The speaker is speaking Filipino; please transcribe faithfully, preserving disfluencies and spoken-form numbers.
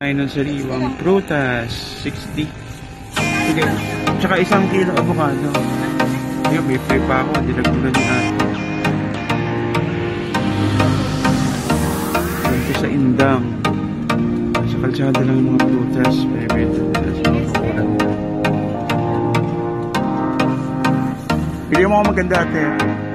Ay ng sariwang prutas, sixty. Sige, tsaka isang kilo avocado. Ayun, may free pa ako, dinagdagan ni ate. Dito sa Indang. Sa kalsada lang yung mga prutas, bebenta nila sa mga kakulan. Pili mo ako maganda ate.